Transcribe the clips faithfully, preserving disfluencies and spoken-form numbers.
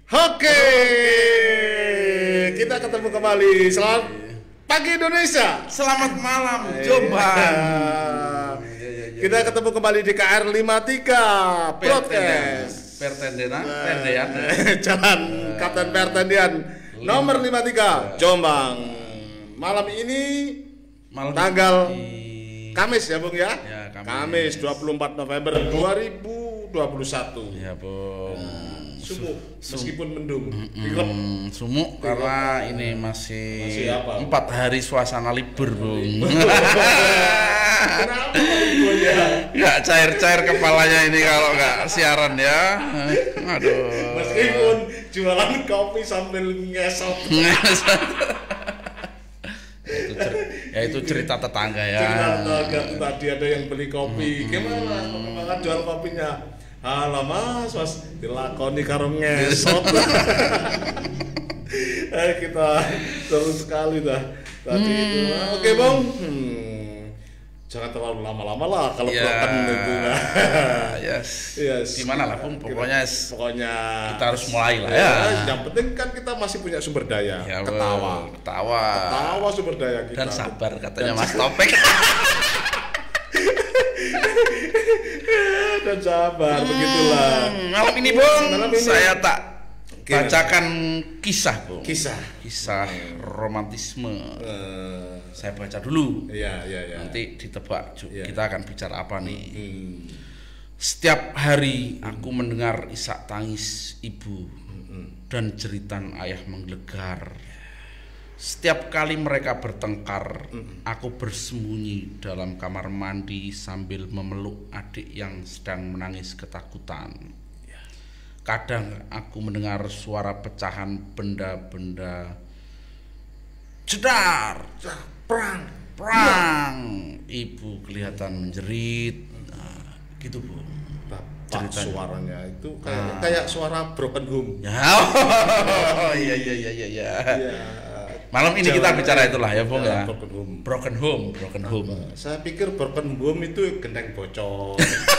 Oke, kita ketemu kembali. Selamat pagi Indonesia. Selamat malam Jombang. Kita ketemu kembali di K R lima puluh tiga Broadcast. Pertendian, Pertendian. Jalan Kapten Pertendian nomor lima puluh tiga Jombang. Malam ini Malam tanggal di... Kamis ya Bung ya? Ya, Kamis. Kamis dua puluh empat November dua ribu dua puluh satu. Ya Bung. Sumuk meskipun mendung. Hmm, sumuk karena ini masih, Masih apa? empat hari suasana libur Bung. Kenapa liburnya? Nggak cair-cair kepalanya ini kalau nggak siaran ya. Aduh. Meskipun jualan kopi sambil ngesot. itu cer- ya itu cerita tetangga ya. Cerita tetangga tadi ada yang beli kopi. Gimana perkembangan jual kopinya? Halo mas, mas dilakoni karo ngesot. Eh kita seru sekali dah tadi Hmm. itu. Oke bang. Hmm. Jangan terlalu lama-lama lah kalau Ya. broken itu. Yes. Yes. Gimana lah Bung? Pokoknya Kita- pokoknya kita harus mulai lah ya. Yang penting kan kita masih punya sumber daya. Ya, ketawa. Bung. Ketawa. Ketawa sumber daya kita. Dan sabar katanya Dan Mas Topik. Dan sabar begitulah. Hmm, malam ini Bung, Malam ini. saya tak Gimana? bacakan kisah Bung. Kisah. Kisah romantisme. Eh, Saya baca dulu. iya iya iya. Nanti ditebak Ju. Iya. Kita akan bicara apa nih? Hmm. Setiap hari aku mendengar isak tangis ibu dan jeritan ayah menggelegar. Setiap kali mereka bertengkar, aku bersembunyi dalam kamar mandi sambil memeluk adik yang sedang menangis ketakutan. Kadang aku mendengar suara pecahan benda-benda. Jedar, Perang. perang. Ibu kelihatan menjerit. Nah, gitu Bu. Bapak Ceritanya. suaranya itu kayak Ah. kayak suara broken home. Ya, oh, iya iya iya iya. iya. Iya. Malam ini kita Jalan- bicara itulah ya Bung Ya, ya. broken home. Broken home, broken home. Saya pikir broken home itu gendeng bocor.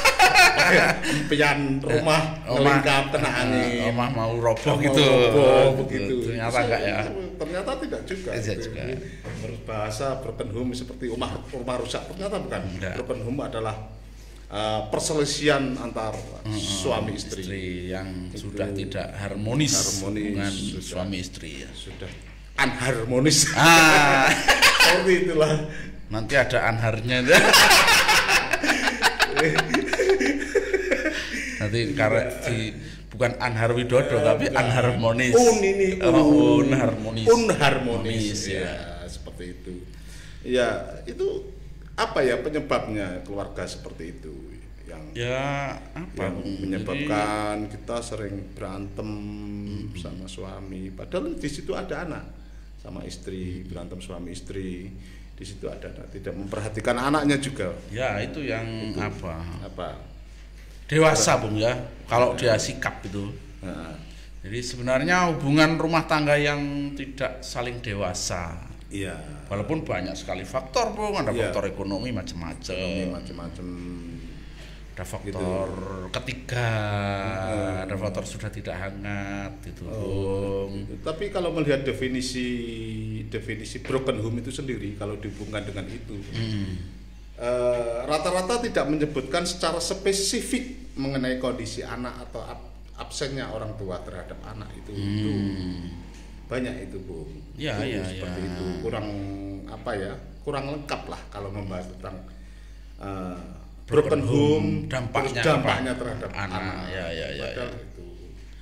Impian rumah melingkap kena angin. Rumah mau roboh Mau gitu. roboh, begitu. Ternyata Saya- enggak ya. Ternyata tidak juga. Tidak Itu. juga. Berbahasa broken home seperti rumah rumah rusak, ternyata bukan. Enggak. Broken home adalah uh, perselisihan antar suami istri. Istri yang Itu sudah tidak harmonis, harmonis, hubungan sudah. suami istri ya. Sudah unharmonis. Ah, Seperti itulah. nanti ada anharnya. Nanti karena di bukan Anhar Widodo tapi unharmonis. Un ini un, Oh, unharmonis. Unharmonis ya. ya, seperti itu. Ya, itu apa ya penyebabnya keluarga seperti itu yang Ya apa yang Bung? menyebabkan kita sering berantem sama suami, padahal di situ ada anak sama istri, berantem suami istri. Di situ ada anak, tidak memperhatikan anaknya juga. Jadi, ya itu yang apa? Apa? Dewasa Bung ya. Kalau dia sikap itu. Nah, Jadi sebenarnya hubungan rumah tangga yang tidak saling dewasa. iya. Walaupun banyak sekali faktor Bung, ada Iya. faktor ekonomi Ini macam-macam. macam-macam. Ada faktor ketiga, ada faktor sudah tidak hangat gitu Bung. Tapi kalau melihat definisi definisi broken home itu sendiri, kalau dihubungkan dengan itu, Hmm. eh, rata-rata tidak menyebutkan secara spesifik mengenai kondisi anak atau ab- absennya orang tua terhadap anak itu. Itu banyak itu Bu. Ya, Itu ya, seperti ya. itu kurang apa ya? Kurang lengkap lah kalau membahas tentang eh, broken, Broken home, home, dampaknya terus dampaknya apa? terhadap Anak. anak. Ya, ya, ya, Padahal ya. itu.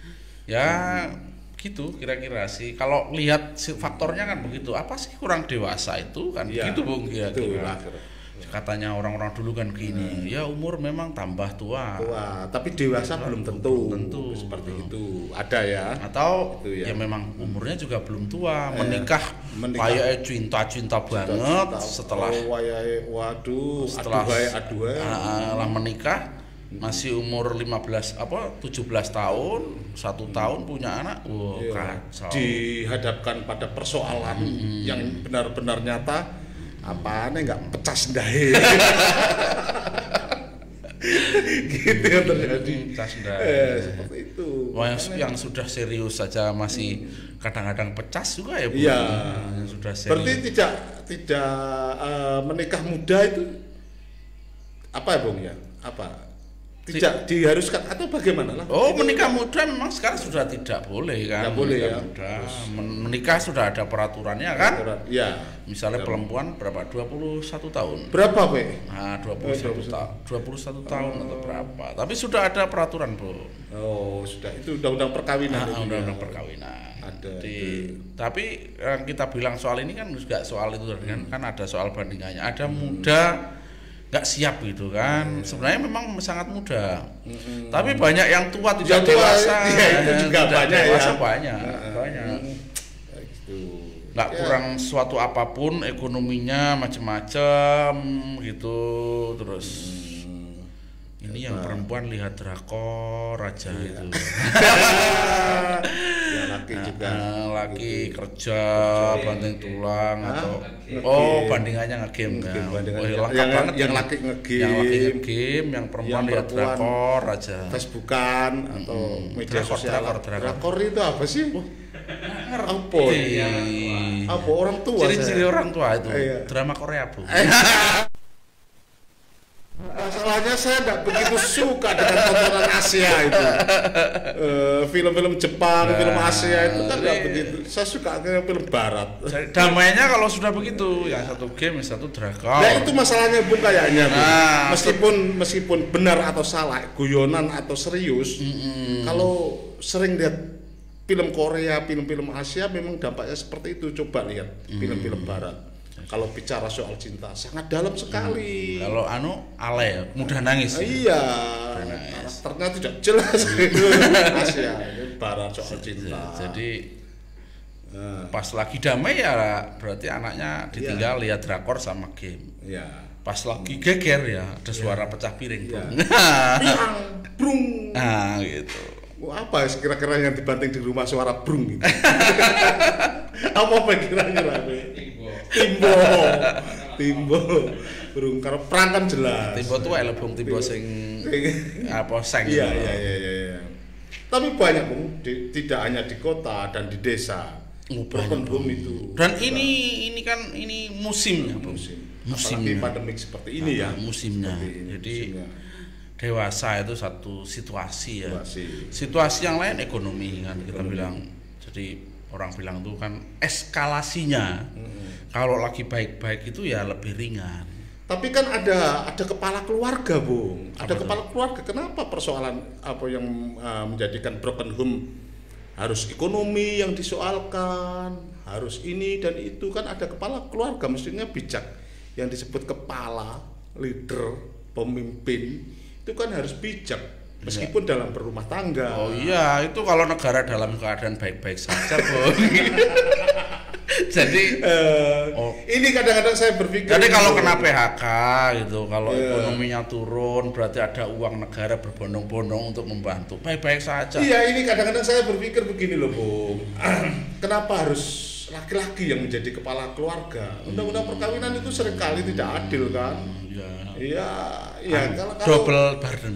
Ya gitu kira-kira sih. Kalau lihat si- faktornya kan begitu. Apa sih kurang dewasa itu kan Ya, begitu Bung kira-kira. itulah. Katanya orang-orang dulu kan gini, ya umur memang tambah tua. Tua, tapi dewasa belum tentu. Belum tentu. Seperti itu. Ada ya. Atau Itu ya. ya. memang umurnya juga belum tua, Eh, menikah, menikah. kayak cinta-cinta banget Cita-cita, setelah oh, wayai, waduh, setelah aduhai, aduhai. ah, lah menikah masih umur lima belas apa tujuh belas tahun, satu tahun punya anak. Wow, Iya. kacau. Dihadapkan pada persoalan yang benar-benar nyata, apaan enggak pecah sendahe. gitu yang terjadi. Cas ndak. Eh, seperti itu. Wah, yang, yang sudah serius saja masih kadang-kadang pecas juga ya Bu. Iya. Yang sudah serius. Berarti tidak tidak uh, menikah muda itu apa ya Bung ya? Apa? Tidak diharuskan atau bagaimana lah? Oh, menikah muda memang sekarang sudah tidak boleh kan? Tidak boleh ya. Muda. Menikah sudah ada peraturannya kan? Iya. Misalnya Ya. perempuan berapa? dua puluh satu tahun. Berapa, Pak? Nah, dua puluh satu tahun. dua puluh satu tahun atau berapa? Tapi sudah ada peraturan, Bu. Oh, sudah. Itu undang-undang perkawinan. Nah, itu undang-undang ya. perkawinan. Ada. Di, Itu. tapi yang kita bilang soal ini kan juga soal itu kan, kan ada soal bandingannya. Ada muda nggak siap gitu kan. Sebenarnya memang sangat muda. Hmm. Tapi banyak yang tua tidak Yang tua, dewasa. iya, itu juga Tidak banyak dewasa ya. banyak, Nah, banyak. Ya, gitu. Nggak Ya. kurang suatu apapun, ekonominya macam-macam gitu. Terus Hmm. ini yang perempuan lihat drakor aja itu. Ya, laki juga. Nah, laki kerja banting tulang Hah? atau Nge-game. oh bandingannya ngegame ya. Nge-game, bandingannya. Wah, lengkap Yang- banget yang ini. laki ngegame. yang laki ngegame, yang perempuan Yang lihat perempuan drakor aja. Facebookan atau media Drakor, sosial. drakor, drakor. Drakor itu apa sih? Apa? Ih. Apa orang tua? Ciri-ciri saya? orang tua itu Iya. drama Korea Bu. Masalahnya saya tidak begitu suka dengan tontonan Asia itu. Eh, film-film Jepang, Nah, film Asia itu kan tidak ini- begitu. Saya suka dengan film Barat. Jadi, damainya kalau sudah begitu, yang satu game, yang satu drakor. Nah itu masalahnya Bung kayaknya Bung. Nah, meskipun meskipun benar atau salah, guyonan atau serius, kalau sering lihat film Korea, film-film Asia memang dampaknya seperti itu. Coba lihat film-film Barat. Kalau bicara soal cinta sangat dalam sekali. Kalau anu ale ya, mudah nangis. Ah, iya, karakternya tidak jelas itu Asia, ini Barat soal cinta. Jadi Nah, pas lagi damai ya berarti anaknya ditinggal lihat drakor sama game. iya. Pas lagi geger ya ada suara pecah piring. Iya. Bung. Piang, brung. Nah gitu. Wah, apa ya kira-kira yang dibanting di rumah suara brung gitu? Apa apa kira-kira? Timbo, timbo, burung karena perang kan jelas. Timbo tuh elek Bung, timbo sing apa seng. Iya, gitu. iya, iya, iya, iya. Tapi banyak Bung, di- tidak hanya di kota dan di desa. Oh, Broken banyak, home itu. Dan ini ini kan ini musimnya, Bung. musim. Musimnya. Apalagi pandemik seperti ini ya. Musimnya. Seperti ini, Jadi musimnya. dewasa itu satu situasi ya. Situasi. Situasi yang lain ekonomi kan kita bilang. Jadi orang bilang tuh kan eskalasinya. Kalau lagi baik-baik itu ya lebih ringan. Tapi kan ada ada kepala keluarga, Bung. Ada Apa itu? kepala keluarga. Kenapa persoalan apa yang uh, menjadikan broken home harus ekonomi yang disoalkan, harus ini dan itu, kan ada kepala keluarga mestinya bijak. Yang disebut kepala, leader, pemimpin itu kan harus bijak meskipun dalam berumah tangga. Oh iya, itu kalau negara dalam keadaan baik-baik saja, Bung. Jadi Eh, Oh. ini kadang-kadang saya berpikir. Jadi kalau gitu. kena P H K gitu, kalau Iya. ekonominya turun, berarti ada uang negara berbondong-bondong untuk membantu. Baik-baik saja. Iya, ini kadang-kadang saya berpikir begini loh, Bung. Kenapa harus laki-laki yang menjadi kepala keluarga? Undang-undang perkawinan itu seringkali tidak adil kan? Iya. Iya, iya. Kalau kalau Double burden.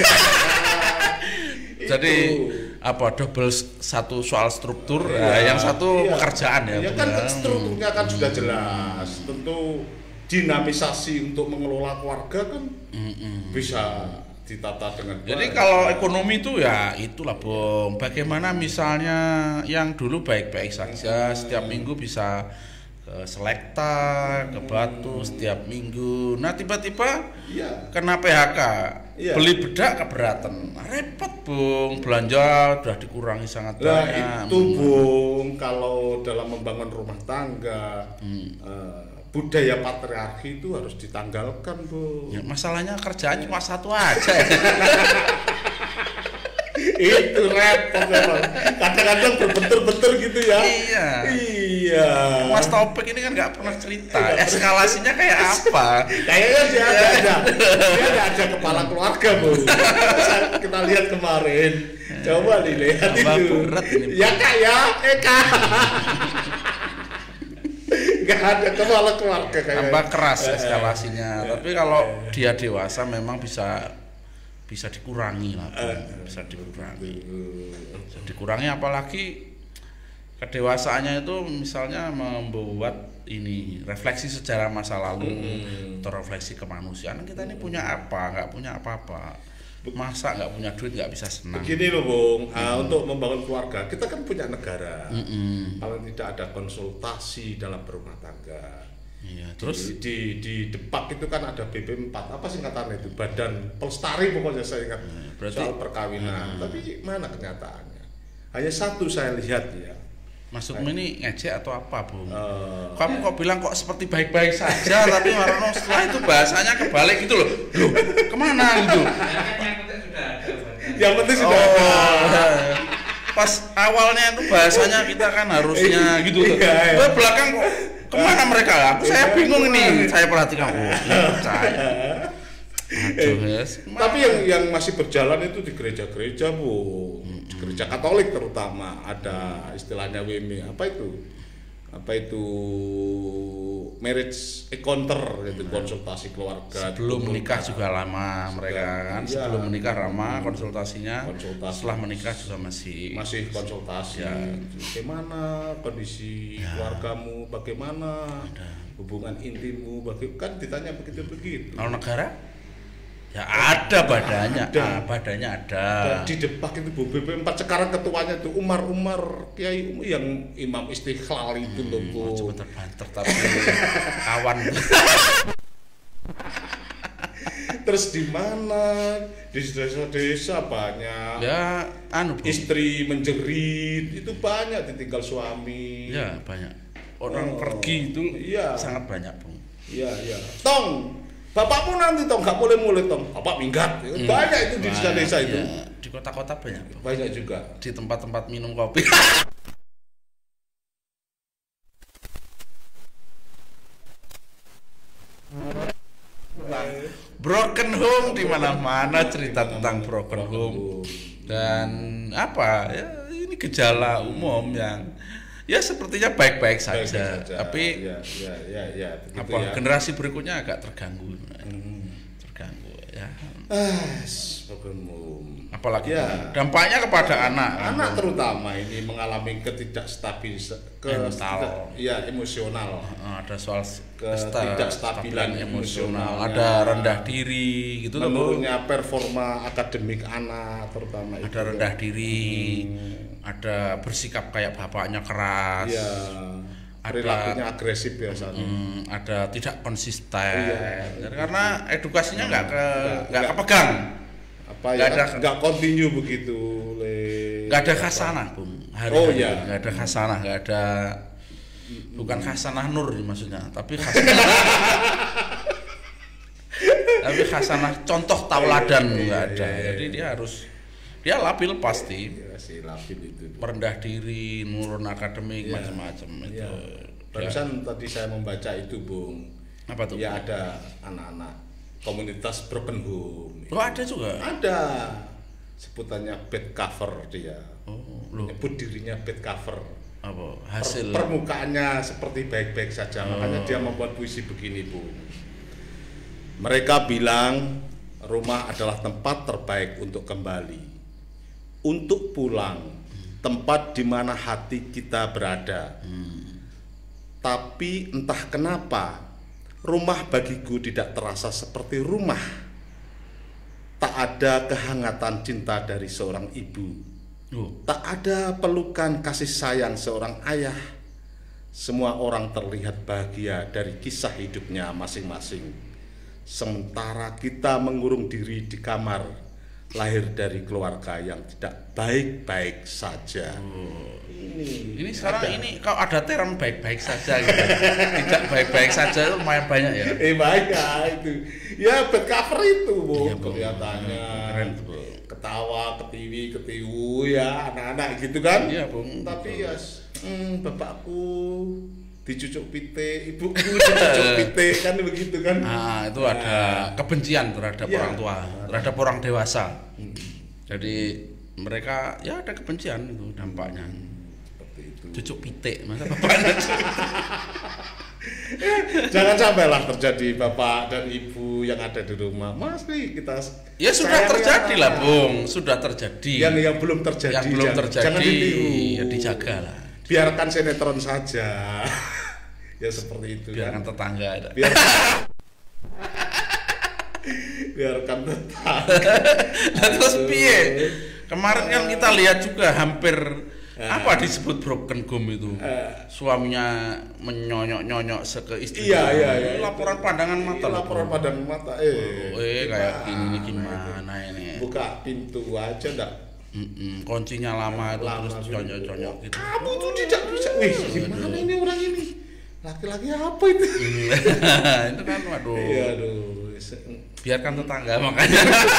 Jadi itu. apa double s- satu soal struktur, Iya, eh, yang satu iya. pekerjaan ya. Ya Bung, kan ya. strukturnya kan sudah jelas. Tentu dinamisasi untuk mengelola keluarga kan bisa ditata dengan Jadi baik. kalau ekonomi itu ya itulah Bung. Bagaimana misalnya yang dulu baik-baik saja, setiap minggu bisa ke Selekta, ke Batu setiap minggu. Nah tiba-tiba Iya. kena P H K, Iya. beli bedak keberatan, repot Bung. Belanja udah dikurangi sangat Nah banyak. itu Bung, kalau dalam membangun rumah tangga eh, budaya patriarki itu harus ditanggalkan, Bung. Ya, masalahnya kerjaan cuma satu aja. Itu repot memang. Kadang-kadang berbentur-bentur gitu ya. Iya. Iya. Mas Taufik ini kan nggak pernah cerita eskalasinya kayak apa. Kayaknya dia ada, ada. Dia ada, ada kepala keluarga, Bu. Kita lihat kemarin. Coba dilihat Tambah itu. berat ini, Bu. Ya Kak ya, eh Kak. Gak ada kepala keluarga kayaknya. Tambah keras eskalasinya. Tapi kalau dia dewasa memang bisa bisa dikurangi lah, Bung. Bisa dikurangi. Bisa dikurangi apalagi kedewasaannya itu misalnya membuat ini refleksi sejarah masa lalu hmm. atau refleksi kemanusiaan. Kita ini punya apa? Nggak punya apa-apa. Masa nggak punya duit nggak bisa senang. Begini loh Bung, hmm. uh, untuk membangun keluarga kita kan punya negara. Hmm. Kalau tidak ada konsultasi dalam berumah tangga. Iya, terus di, di, di Depak itu kan ada B P empat, apa singkatannya itu? Badan Pelestari pokoknya saya ingat ya, berarti, soal perkawinan. Hmm. Tapi mana kenyataannya? Hanya satu saya lihat ya. Maksudmu ini ngejek atau apa, Bung? Uh, Kamu kok bilang kok seperti baik-baik saja, tapi Marono setelah itu bahasanya kebalik gitu loh. Loh, kemana gitu? Yang penting sudah oh, ada. Pas awalnya itu bahasanya kita kan harusnya gitu. Iya, iya. Belakang kok kemana mereka? Aku saya bingung ini. Saya perhatikan. Oh, saya. Aduh, yes. Tapi yang yang masih berjalan itu di gereja-gereja, Bu. Di gereja Katolik terutama ada istilahnya W M E. Apa itu? Apa itu marriage encounter gitu, konsultasi keluarga. Sebelum menikah juga lama mereka kan. Iya. Sebelum menikah lama konsultasinya. Konsultasi. Setelah menikah juga masih masih konsultasi. Ya. Bagaimana kondisi ya. keluargamu? Bagaimana ada. hubungan intimmu? Bagaimana kan ditanya begitu-begitu. Kalau negara? Ya ada badannya, ada. Ah, badannya ada. Dan di Depak itu Bu B P empat sekarang ketuanya itu Umar Umar Kiai Umar yang Imam Istiqlal itu hmm, loh Bu. Coba terbanter tapi kawan. Terus di mana? Di desa-desa banyak. Ya, anu Bu. Istri menjerit itu banyak ditinggal suami. Ya banyak. Orang oh, pergi itu iya. sangat banyak Bung. Iya iya. Tong. Bapakmu nanti tong nggak boleh mulai tong, bapak minggat. Hmm. Banyak itu di desa-desa itu. Ya, di kota-kota banyak. Bang. Banyak juga. Di tempat-tempat minum kopi. Broken home di mana-mana cerita tentang broken home. Dan apa ya ini gejala umum yang ya sepertinya baik-baik saja, baik saja, tapi ya, ya, ya, ya, apa ya. Generasi berikutnya agak terganggu, hmm. terganggu ya. Ah, apalagi ya. dampaknya kepada anak, anak kan, terutama ini mengalami ketidakstabilisasi, ke mental, ya emosional. Ada soal ketidakstabilan emosional, ada rendah diri, gitu menurunnya performa akademik anak terutama. Ada itu, rendah ya. diri. Hmm. Ada bersikap kayak bapaknya keras, ya, perilakunya agresif biasanya, hmm, ada tidak konsisten, iya, karena edukasinya nggak ke nggak kepegang, apa ya, ada nggak kontinu begitu, nggak ada khasanah Bung, hari oh ya, nggak ada khasanah, nggak ada, bukan khasanah nur maksudnya, tapi khasanah, tapi khasanah contoh tauladan nggak ada, jadi dia harus dia labil pasti, ya, si labil itu, merendah diri, nurun akademik, ya, macam-macam itu. Ya. Barusan ya. Tadi saya membaca itu Bung. Apa tuh? Ya ada anak-anak komunitas broken home. Oh ada juga? Ada. Sebutannya bed cover dia. Oh, loh. Menyebut dirinya bed cover. Apa? Hasil? Per permukaannya seperti baik-baik saja. Oh. Makanya dia membuat puisi begini Bung. Mereka bilang rumah adalah tempat terbaik untuk kembali. Untuk pulang, tempat di mana hati kita berada. Hmm. Tapi entah kenapa, rumah bagiku tidak terasa seperti rumah. Tak ada kehangatan cinta dari seorang ibu. Oh. Tak ada pelukan kasih sayang seorang ayah. Semua orang terlihat bahagia dari kisah hidupnya masing-masing. Sementara kita mengurung diri di kamar, lahir dari keluarga yang tidak baik-baik saja. Oh. Ini, ini sekarang ada. Ini kalau ada term baik-baik saja gitu. Tidak baik-baik saja itu lumayan banyak ya. Eh banyak itu. Ya bed cover itu Bu, iya, kelihatannya. Keren tuh Bu. Ketawa, ketiwi, ketiwu ya anak-anak gitu kan. Iya Bung. Tapi ya hmm, bapakku dicucuk pite, ibuku dicucuk pite kan begitu kan. Nah, itu nah. Ada kebencian terhadap ya. Orang tua, terhadap orang dewasa. Hmm. Jadi mereka ya ada kebencian itu dampaknya. Seperti itu. Cucuk pite, masa bapaknya. Jangan sampailah terjadi bapak dan ibu yang ada di rumah. Mas nih kita ya sudah terjadi lah, Bung. Sudah terjadi. Yang yang belum terjadi. Yang belum jangan, terjadi. Jangan ditiru. Ya dijaga lah. Biarkan sinetron saja. Ya seperti itu. Biarkan kan? tetangga ada. Biarkan, biarkan tetangga. Nah, terus piye? Kemarin kan kita lihat juga hampir apa disebut broken home itu, suaminya menyonyok-nyonyok ke istrinya. Iya, iya, iya. Laporan pandangan mata. Laporan pandangan mata. Eh, oh, eh kayak gini ini gimana ini? Buka pintu aja ndak. Mm-mm, kuncinya lama itu Lama terus conyok-conyok gitu. Kamu tuh tidak bisa. Wih, gimana ini orang ini? Laki-laki apa itu? Itu kan waduh. Iya, aduh. Biarkan tetangga makanya.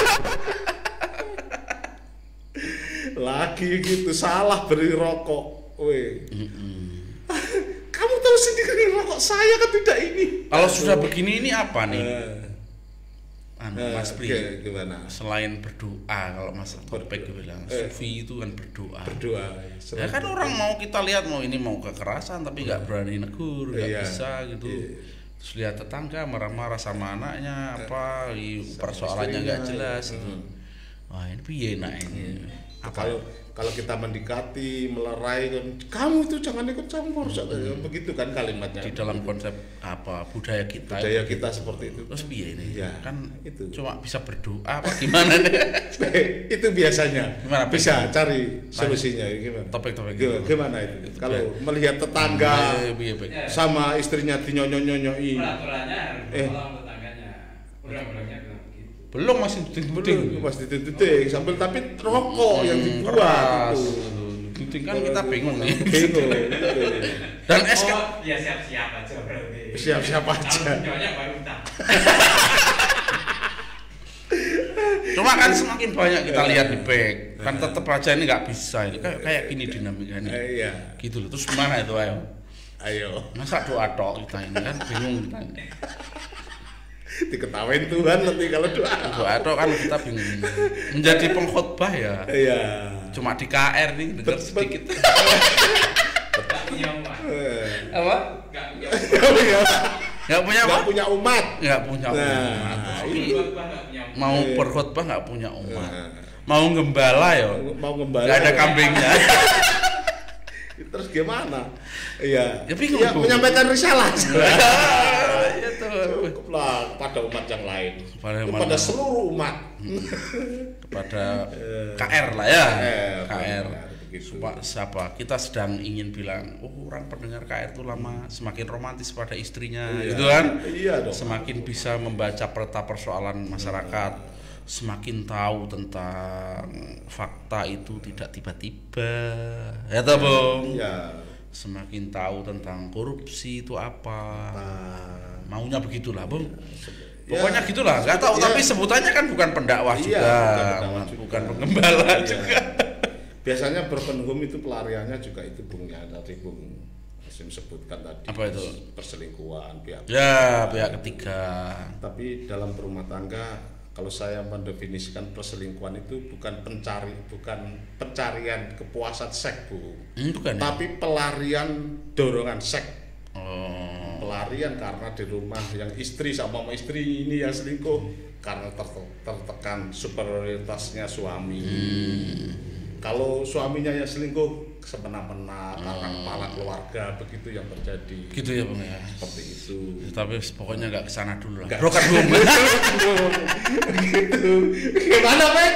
Lagi gitu salah beri rokok. Weh. Mm-mm. Kamu tahu sendiri rokok saya kan tidak ini. Kalau sudah begini ini apa nih? Uh, anu, uh, Mas Pri, okay, gimana? Selain berdoa, kalau Mas Topik bilang eh, sufi itu kan berdoa. Berdoa. Ya kan orang mau kita lihat mau ini mau kekerasan tapi nggak berani negur, nggak Iya, bisa gitu. iya. Terus lihat tetangga marah-marah sama anaknya apa, persoalannya nggak jelas iya. itu. Hmm. Wah ini piye nak ini? Apa? Kalau kalau kita mendekati, melerai kan, kamu itu jangan ikut campur, hmm. begitu kan kalimatnya. Di dalam konsep apa budaya kita. Budaya kita seperti itu. Terus piye ini? Ya, kan itu. Cuma bisa berdoa apa gimana nih? Itu biasanya. Gimana, bisa cari solusinya gimana? Topik-topik gimana, gimana itu? itu kalau ya. Melihat tetangga hmm, biye, biye. sama istrinya dinyonyonyonyoi. Peraturannya harus eh. tolong tetangganya. Undang-undangnya begitu. Belum masih tuting-tuting. Masih tuting sambil tapi rokok hmm, yang dibuat itu. Tuting kan kita bingung nih. Bingung. Dan es kan oh, ya siap-siap aja berarti. Siap-siap aja. Kalau baru tak. Cuma kan semakin banyak kita lihat di back, kan tetap aja ini nggak bisa ini kayak kayak gini dinamikanya. Iya. Gitu loh. Terus gimana itu ayo? Ayo. Masa doa tok kita ini kan bingung kita ini. Diketawain Tuhan nanti kalau doa. Doa tok kan kita bingung. Menjadi pengkhotbah ya. Iya. Cuma di K R nih dengar sedikit. Gak punya umat. Apa? Gak punya Gak punya Gak apa? punya umat. Gak punya umat. Nah, Tapi mau berkhotbah gak punya umat. Nah. Mau gembala ya. Mau gembala. Gak ada kambingnya. Terus gimana? Iya. Ya bingung. Ya, menyampaikan risalah. Ya tuh. Cukuplah kepada umat yang lain. Kepada, kepada seluruh umat. Hmm. Kepada K R lah ya. K R. Supaya siapa? Kita sedang ingin bilang, oh orang pendengar K R itu lama semakin romantis pada istrinya, iya. gitu kan? Iya dong. Semakin bisa membaca peta persoalan masyarakat, semakin tahu tentang fakta itu tidak tiba-tiba, ya toh Bung? Iya. Semakin tahu tentang korupsi itu apa, Nah. maunya begitulah Bung. Ya, pokoknya gitulah, nggak tahu. ya. Tapi sebutannya kan bukan pendakwah Iya, juga, bukan pendakwah juga. bukan penggembala Iya. juga. Biasanya broken home itu pelariannya juga itu Bung ya, tadi Bung Hasim sebutkan tadi. Apa itu? Perselingkuhan pihak. Ya, pihak ketiga. Tapi dalam berumah tangga, kalau saya mendefinisikan perselingkuhan itu bukan pencari, bukan pencarian kepuasan seks Bu, Hmm, bukan. tapi Ya? pelarian dorongan seks. Oh. Pelarian karena di rumah yang istri sama istri ini yang selingkuh karena ter- tertekan superioritasnya suami. Hmm. Kalau suaminya yang selingkuh semena-mena karena kepala keluarga, begitu yang terjadi. Gitu ya Bang ya. Seperti itu. Tapi pokoknya nggak kesana dulu lah. Nggak. Broken home. Gitu. Gimana, Mek?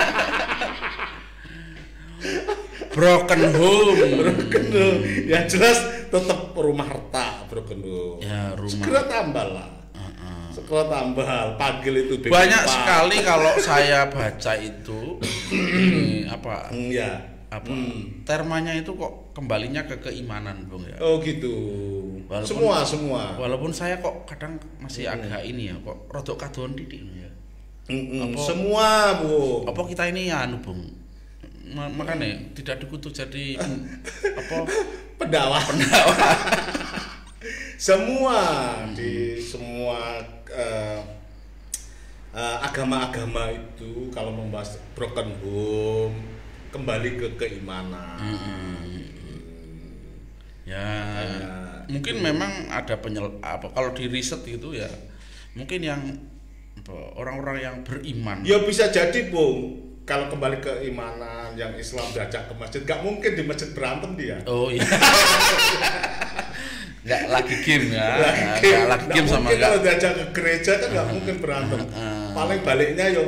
Broken home. Broken home. Ya jelas tetap rumah harta broken home. Ya, rumah. Segera tambah lah. Uh-uh. Segera tambah. Panggil itu B P Banyak empat. sekali kalau saya baca itu ini apa? Hmm, ya. Apa? Hmm. Termanya itu kok kembalinya ke keimanan, Bung ya. Oh gitu. Walaupun- semua semua. Walaupun saya kok kadang masih agak ini ya, kok rodok kadon titik ya. Mm-mm. Apa- Semua, Bu. Apa kita ini ya anu, Bung? Ma- makanya tidak dikutuk jadi apa Pendakwah. pendakwah. Semua di semua eh, eh, agama-agama itu kalau membahas broken home kembali ke keimanan. Hmm. Ya, Makanya mungkin memang ada penyel apa kalau di riset itu ya mungkin yang apa, orang-orang yang beriman. Ya bisa jadi, Bung. Kalau kembali ke imanan yang Islam diajak ke masjid, nggak mungkin di masjid berantem dia. Oh iya. Nggak lagi game ya. Lagi Nggak game. lagi game Nggak sama mungkin nggak. kalau diajak ke gereja kan nggak mungkin berantem. Paling baliknya yo.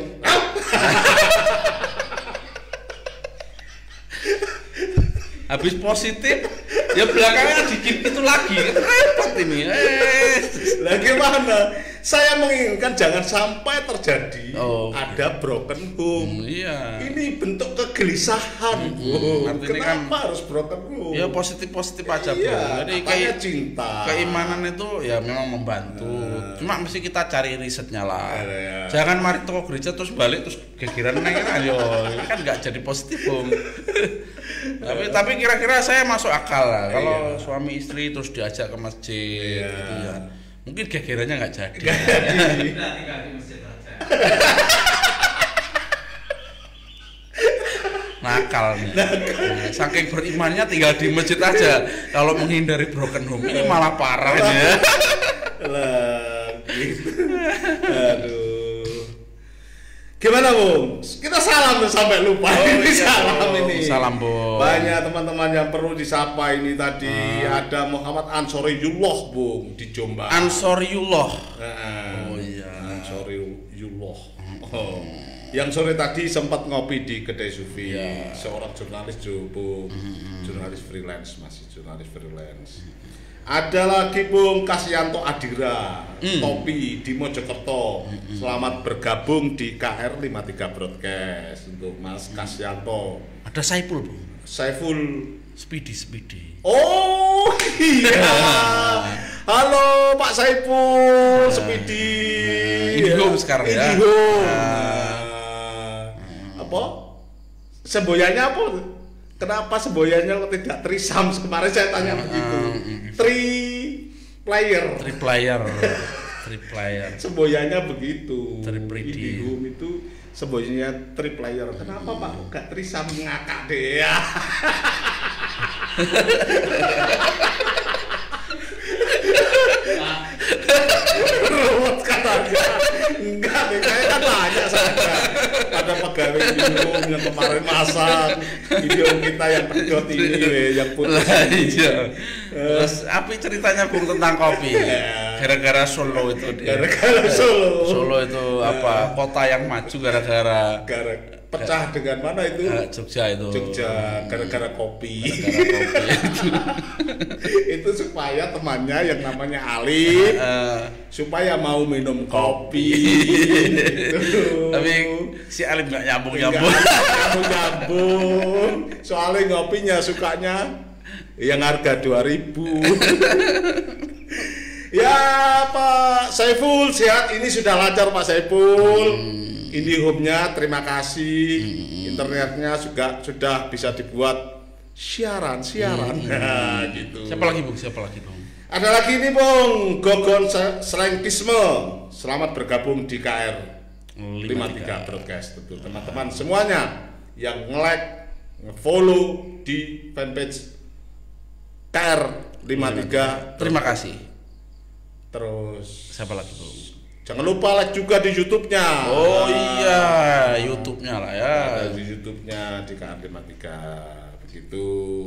Habis positif ya belakangnya dikit itu lagi repot ini. Eh. Lah gimana? Saya menginginkan jangan sampai terjadi Oh, ada broken home. Hmm, iya. Ini bentuk kegelisahan, Bu. artinya Kenapa kan- harus broken home? Ya positif-positif aja, Bro. Iya, Jadi katanya kayak cinta. keimanan itu ya memang membantu. Cuma mesti kita cari risetnya lah. Ada ya. Jangan mari toko gereja terus balik terus gegeran neng kan ayo. Ini kan nggak jadi positif, Bung. tapi tapi kira-kira saya masuk akal lah kalau Iya. suami istri terus diajak ke masjid Iya. gitu ya. Mungkin gegerannya nggak jadi. Nggak jadi. Kita tinggal di masjid aja. Nakal nih. Nah, saking berimannya tinggal di masjid aja. Kalau menghindari broken home ini malah parah ini ya. Lah, gitu. Aduh. Gimana, Bung? Kita salam tuh sampai lupa. Oh, ini iya, salam Bung. ini. Salam, Bung. Banyak teman-teman yang perlu disapa ini tadi. Ada Muhammad Ansoriullah, Bung, di Jombang. Ansoriullah. Nah, Oh, iya. Ansoriullah. Oh. Yang sore tadi sempat ngopi di kedai Sufi. Iya. Seorang jurnalis juga, Bung. Jurnalis freelance, masih jurnalis freelance. Ada lagi, Bung Kasyanto Adira, Topi di Mojokerto. Selamat bergabung di K R lima puluh tiga Broadcast untuk Mas Kasyanto. Ada Saiful, Bung. Saiful. Speedy, speedy. Oh iya. Halo Pak Saiful, Speedy. IndiHome sekarang ya. IndiHome. Ah. Nah, apa? Semboyannya apa? Kenapa semboyannya kok tidak trisam? Kemarin saya tanya begitu. Tri player. Three player. Three player. Semboyannya begitu. Tripridi. IndiHome itu semboyannya tri player. Kenapa Pak? Gak trisam ngakak deh ya. Ruwet katanya. Enggak deh, saya kan tanya saja pada pegawai IndiHome yang kemarin masak video kita yang pedot ini weh, yang putus Lah ini. iya. Terus apa ceritanya, Bung, tentang kopi? Gara-gara Solo itu dia. Gara-gara Solo. Solo itu apa? Kota yang maju gara-gara Gara pecah dengan mana itu? eh, Jogja itu. Jogja gara-gara kopi. Gara-gara kopi itu. Itu supaya temannya yang namanya Ali Eh, supaya mau minum kopi. Gitu. tapi si Alim nggak nyambung Enggak, nyambung. nyambung-nyambung. Soalnya ngopinya sukanya yang harga dua ribu. Ya Pak Saiful, sehat ini sudah lancar Pak Saiful. IndiHome-nya terima kasih. Internetnya juga sudah bisa dibuat siaran siaran. Nah, gitu. Siapa lagi, Bung? Siapa lagi, Bung? Ada lagi nih, Bung, Gogon Selengkisme. Selamat bergabung di K R lima puluh tiga Broadcast. Betul, teman-teman semuanya yang nge-like, nge-follow di fanpage K R lima puluh tiga. Terima kasih. Terus Siapa lagi, Bung? jangan lupa like juga di YouTube-nya. Oh iya, YouTube-nya lah ya. Ada di YouTube-nya di K R lima puluh tiga. Begitu.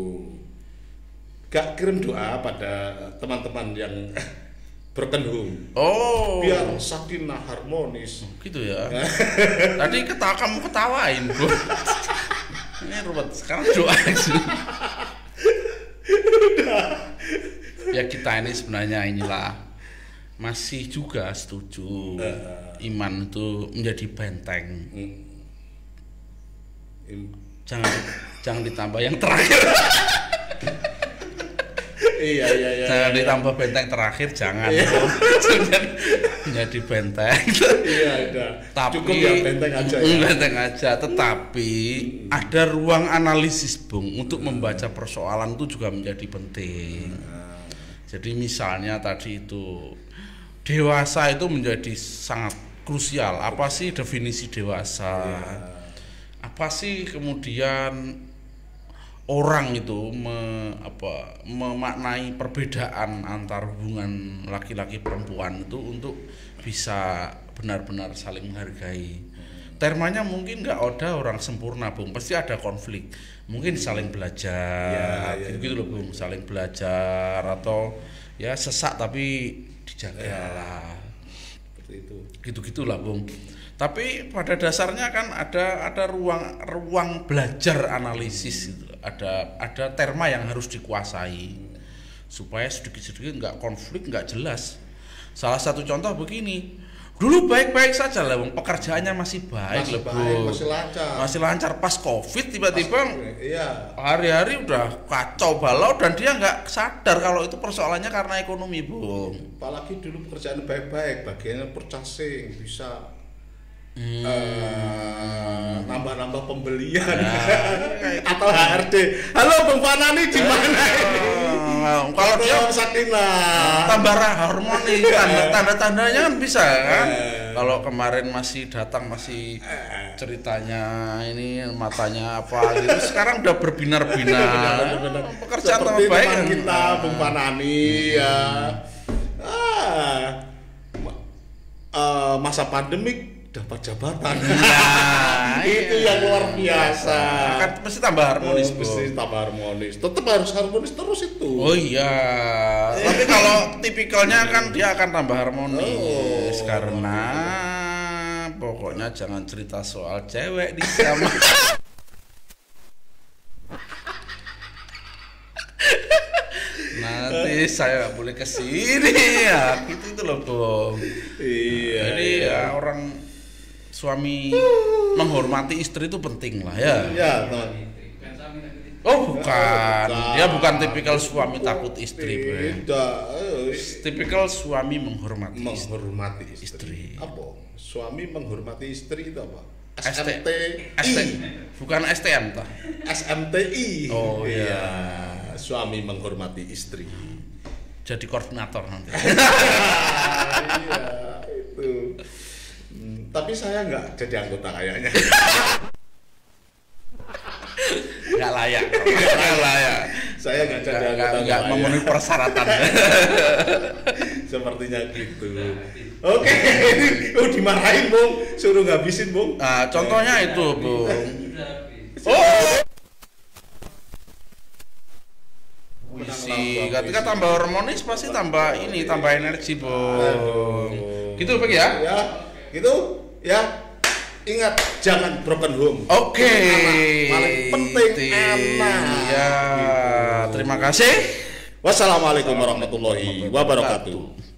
Gak kirim doa pada teman-teman yang broken home. Oh. Biar sakinah harmonis. Gitu ya. Tadi ketawa kamu ketawain, Bu. Ini ruwet. Sekarang doa aja. Ya kita ini sebenarnya inilah masih juga setuju iman itu menjadi benteng. Jangan jangan ditambah yang terakhir. Iya iya iya. Jangan iya. ditambah benteng terakhir, jangan. Iya. Jangan menjadi benteng. Iya, udah. Tapi Cukup ya benteng aja ya. benteng aja, tetapi ada ruang analisis, Bung, untuk membaca persoalan itu juga menjadi penting. Jadi misalnya tadi itu dewasa itu menjadi sangat krusial. Apa sih definisi dewasa? Apa sih kemudian orang itu me, apa, memaknai perbedaan antar hubungan laki-laki perempuan itu untuk bisa benar-benar saling menghargai. Termanya mungkin nggak ada orang sempurna, Bung, pasti ada konflik, mungkin saling belajar, ya, ya, gitu loh, Bung, saling belajar atau ya sesak tapi dijaga ya, lah, seperti itu, gitu-gitulah, Bung. Tapi pada dasarnya kan ada ada ruang ruang belajar analisis gitu. Ada ada terma yang harus dikuasai supaya sedikit-sedikit nggak konflik, nggak jelas. Salah satu contoh begini, dulu baik-baik saja lah, Bung, pekerjaannya masih baik, masih, loh, baik Bung. masih lancar, masih lancar pas Covid tiba-tiba iya. hari-hari udah kacau balau dan dia nggak sadar kalau itu persoalannya karena ekonomi, Bung. Apalagi dulu pekerjaan baik-baik, bagiannya purchasing bisa Hmm. Uh, nambah-nambah pembelian ya, atau H R D. Halo Bung Fanani di mana ini? Uh, kalau dia Sakinah tambah harmoni, tanda, tanda-tandanya kan bisa kan. Uh, kalau kemarin masih datang masih ceritanya ini matanya apa gitu, sekarang udah berbinar-binar. Pekerjaan tambah baik kita Bung Fanani ya. Ah, uh, masa pandemik dapat jabatan, nah, itu iya. Yang luar biasa. Kan mesti tambah harmonis, oh, mesti tambah harmonis. Tetap harus harmonis terus itu. Oh iya. Tapi kalau tipikalnya kan dia akan tambah harmonis oh. Karena pokoknya jangan cerita soal cewek di sama. Nanti saya nggak boleh kesini ya, gitu itu loh, Bung. Iya. Jadi ya orang suami menghormati istri itu penting lah ya. Iya, teman. Oh bukan, dia bukan tipikal suami takut istri, tidak. Tipikal suami menghormati menghormati istri. istri. Apa? Suami menghormati istri itu apa? S M T I, bukan S T M toh? S M T I. Oh iya. Suami menghormati istri. Jadi koordinator nanti. Iya itu. Hmm, tapi saya nggak jadi anggota kayaknya. Nggak layak. Nggak layak. Saya nggak jadi anggota. Nggak memenuhi persyaratan. Sepertinya gitu. Oke. Oh dimarahin, Bung. Suruh ngabisin, Bung. Nah, contohnya itu, Bung. Oh. Puisi, ketika tambah harmonis pasti tambah ini, tambah energi, Bung. Gitu, Bung ya? Ya, gitu ya. Ingat, jangan broken home. Oke. Okay. Paling penting anak. Ya, terima kasih. Wassalamualaikum warahmatullahi wabarakatuh.